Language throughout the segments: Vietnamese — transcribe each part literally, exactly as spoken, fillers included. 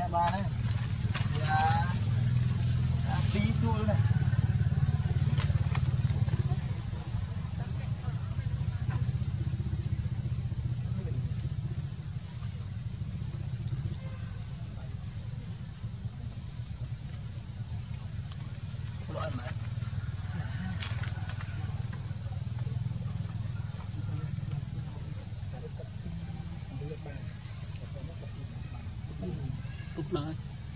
ba đấy. Dạ. Tí chua này. Cúc lời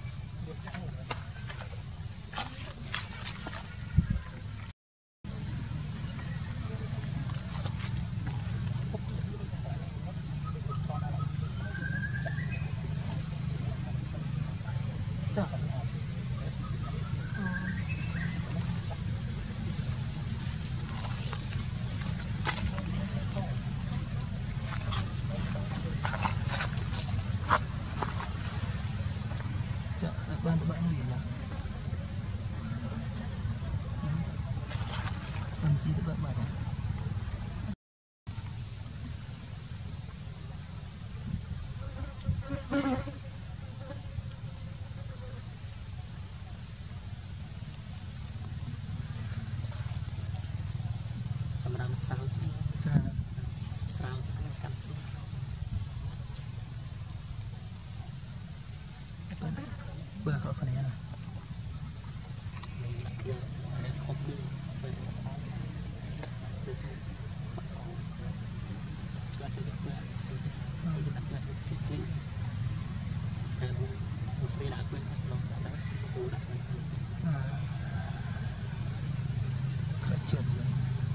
ban tụi bạn gì nhỉ? Làm chi tụi bạn bảo đó? Tầm răng sao Sao? sao cắn xích bữa có phần này nào? không đi Sẽ trượt rồi.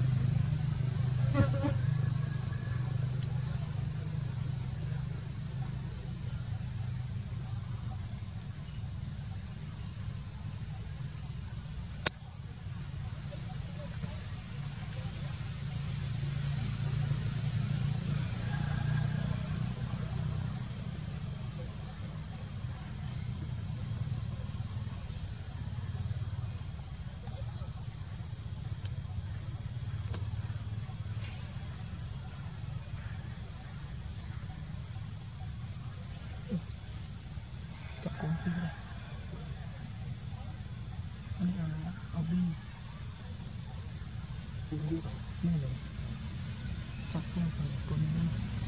Chắc cũng không biết. Ini adalah hobi. Ini loh. Capnya pun ini.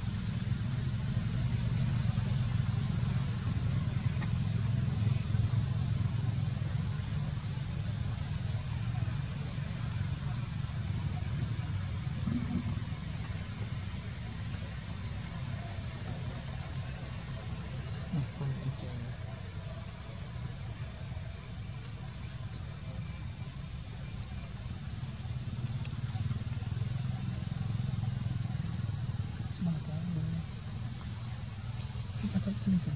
Nah, pun bicara. Atau cincin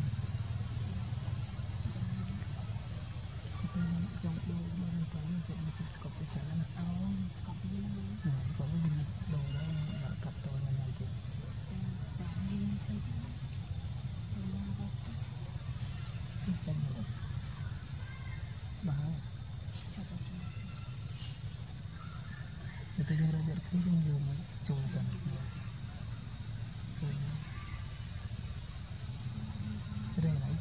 trong đồ bên có một cái một cặp cái sản là áo cặp cái này có cái đồ đó là cặp đồ này này thì cincin rồi bahaya itu yang rada kering juga cuma sana keren lagi.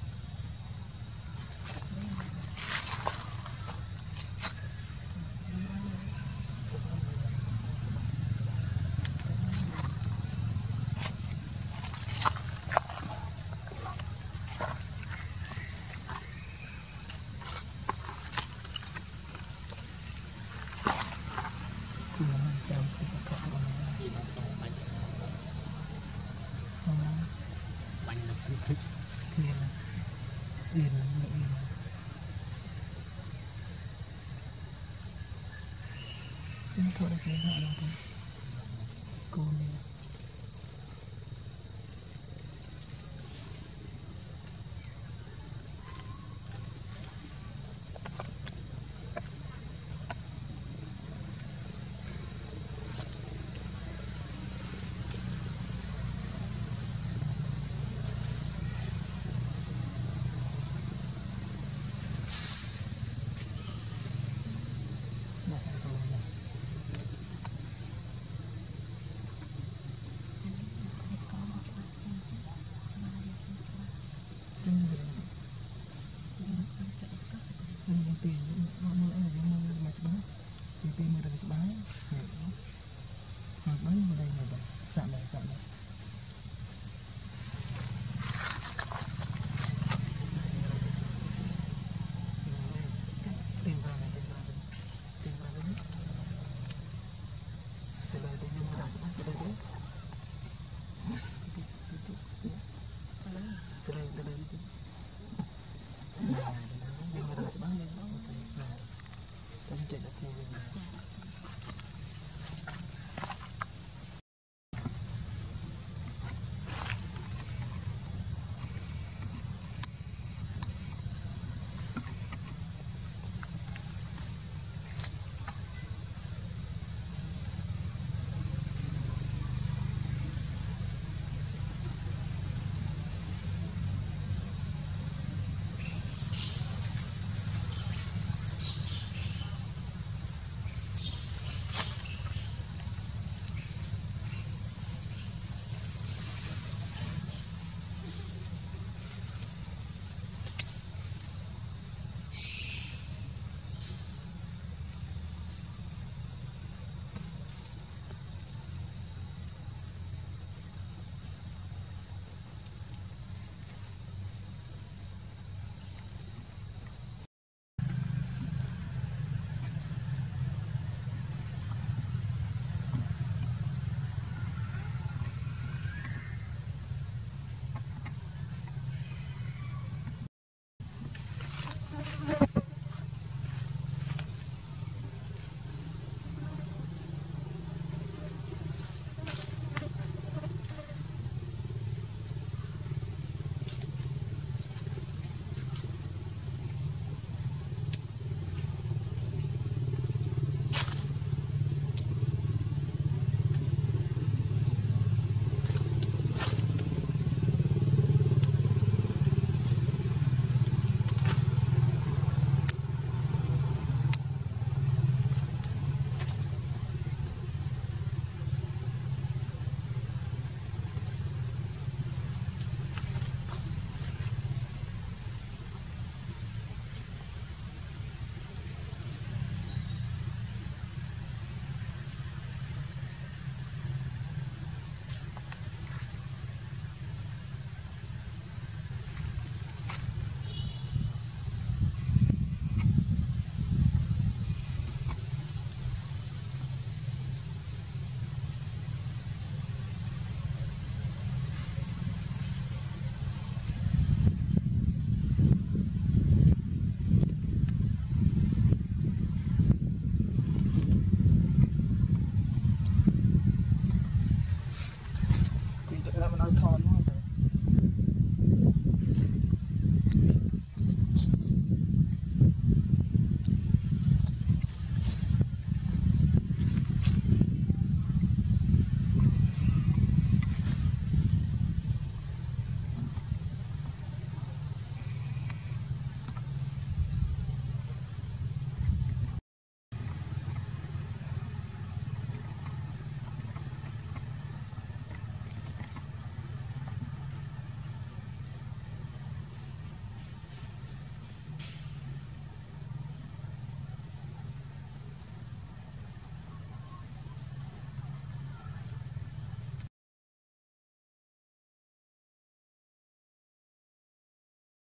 Cuma jam kita kau bánh nó cứ thích yên yên yên chứ thôi là cái họ là cái cô này anh đang tìm nó mưa anh đang mưa mà chứ bá thì tìm mưa đây chứ bá hoặc bấy vào đây là